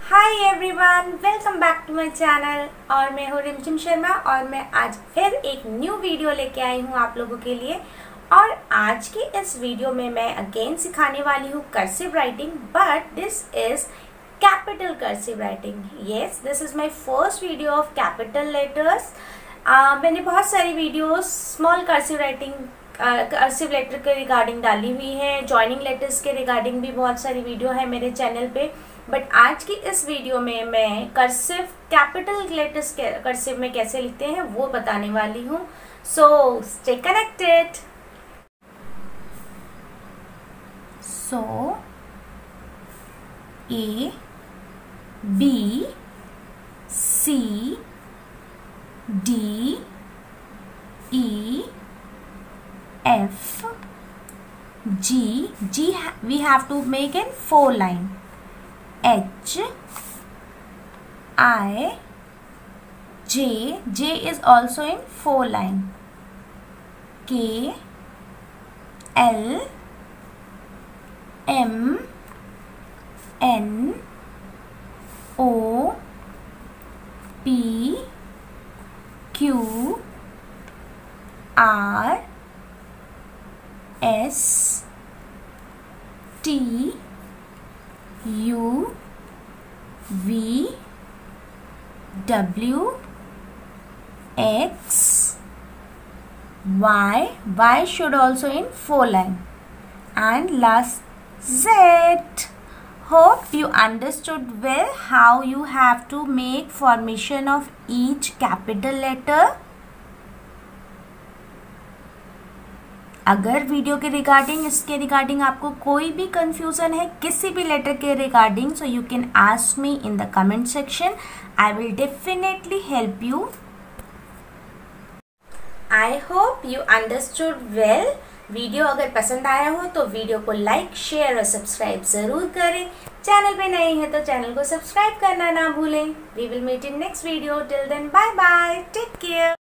Hi everyone, welcome back to my channel. और मैं हूँ रिमझिम शर्मा और मैं आज फिर एक न्यू वीडियो लेके आई हूँ आप लोगों के लिए। और आज की इस वीडियो में मैं अगेन सिखाने वाली हूँ cursive writing, but this is capital cursive writing. Yes, this is my first video of capital letters. मैंने बहुत सारी videos small cursive writing cursive letter के रिगार्डिंग डाली हुई है, जॉइनिंग लेटर्स के रिगार्डिंग भी बहुत सारी वीडियो है मेरे चैनल पे। बट आज की इस वीडियो में मैं कर्सिव कैपिटल लेटर्स कर्सिव में कैसे लिखते हैं वो बताने वाली हूँ। So stay connected. So A, B, C, D, E, F, G we have to make in 4 line. H, I, J is also in 4 line. K, L, M, N, O, P, Q, R, S, T, U, V, W, X, Y should also in 4 line, and last Z. Hope you understood well how you have to make formation of each capital letter. अगर वीडियो के regarding इसके regarding आपको कोई भी confusion है किसी भी लेटर के regarding, so you can ask me in the comment section. I will definitely help you. I hope you understood well. Video अगर पसंद आया हो तो वीडियो को लाइक, शेयर और सब्सक्राइब जरूर करें। चैनल पे नए हैं तो चैनल को सब्सक्राइब करना ना भूलें। We will meet in next video. Till then bye bye, take care.